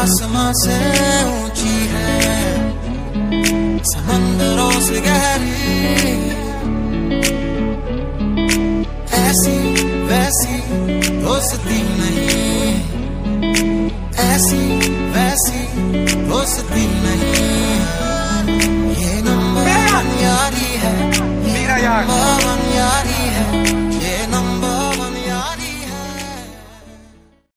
आसमां से ऊंची है, समंदरों से गहरी, ऐसी वैसी दोस्ती नहीं, ऐसी